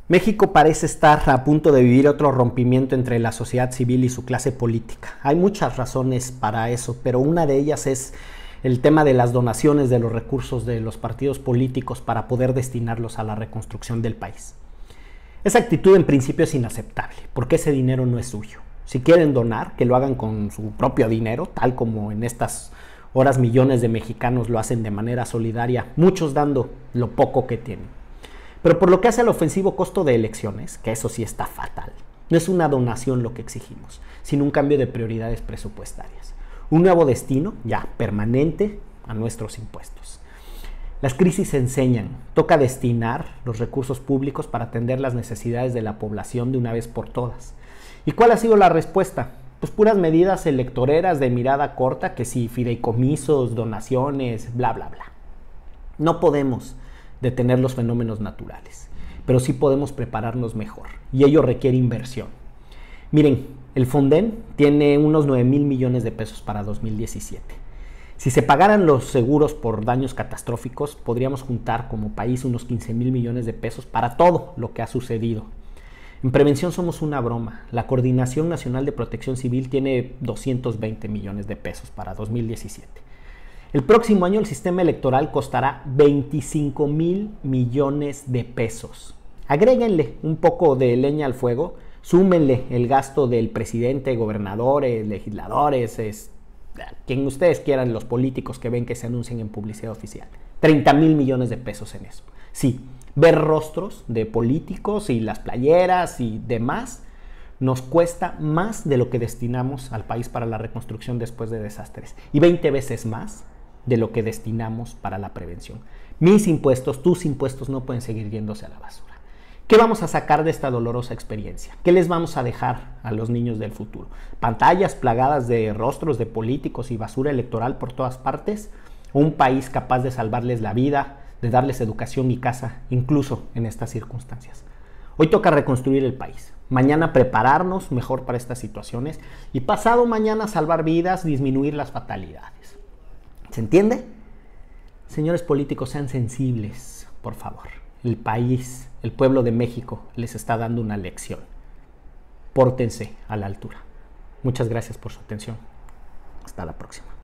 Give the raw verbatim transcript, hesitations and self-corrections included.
México parece estar a punto de vivir otro rompimiento entre la sociedad civil y su clase política. Hay muchas razones para eso, pero una de ellas es el tema de las donaciones de los recursos de los partidos políticos para poder destinarlos a la reconstrucción del país. Esa actitud en principio es inaceptable, porque ese dinero no es suyo. Si quieren donar, que lo hagan con su propio dinero, tal como en estas horas millones de mexicanos lo hacen de manera solidaria, muchos dando lo poco que tienen. Pero por lo que hace al ofensivo costo de elecciones, que eso sí está fatal, no es una donación lo que exigimos, sino un cambio de prioridades presupuestarias. Un nuevo destino, ya permanente, a nuestros impuestos. Las crisis enseñan, toca destinar los recursos públicos para atender las necesidades de la población de una vez por todas. ¿Y cuál ha sido la respuesta? Pues puras medidas electoreras de mirada corta, que sí, fideicomisos, donaciones, bla, bla, bla. No podemos detener los fenómenos naturales, pero sí podemos prepararnos mejor, y ello requiere inversión. Miren, el Fonden tiene unos nueve mil millones de pesos para dos mil diecisiete. Si se pagaran los seguros por daños catastróficos, podríamos juntar como país unos quince mil millones de pesos para todo lo que ha sucedido. En prevención somos una broma. La Coordinación Nacional de Protección Civil tiene doscientos veinte millones de pesos para dos mil diecisiete. El próximo año el sistema electoral costará veinticinco mil millones de pesos. Agréguenle un poco de leña al fuego, súmenle el gasto del presidente, gobernadores, legisladores, es, quien ustedes quieran, los políticos que ven que se anuncian en publicidad oficial. treinta mil millones de pesos en eso. Sí, ver rostros de políticos y las playeras y demás nos cuesta más de lo que destinamos al país para la reconstrucción después de desastres. Y veinte veces más de lo que destinamos para la prevención. Mis impuestos, tus impuestos no pueden seguir yéndose a la basura. ¿Qué vamos a sacar de esta dolorosa experiencia? ¿Qué les vamos a dejar a los niños del futuro? ¿Pantallas plagadas de rostros de políticos y basura electoral por todas partes? ¿O un país capaz de salvarles la vida, de darles educación y casa, incluso en estas circunstancias? Hoy toca reconstruir el país. Mañana prepararnos mejor para estas situaciones y pasado mañana salvar vidas, disminuir las fatalidades. ¿Se entiende? Señores políticos, sean sensibles, por favor. El país, el pueblo de México les está dando una lección. Pórtense a la altura. Muchas gracias por su atención. Hasta la próxima.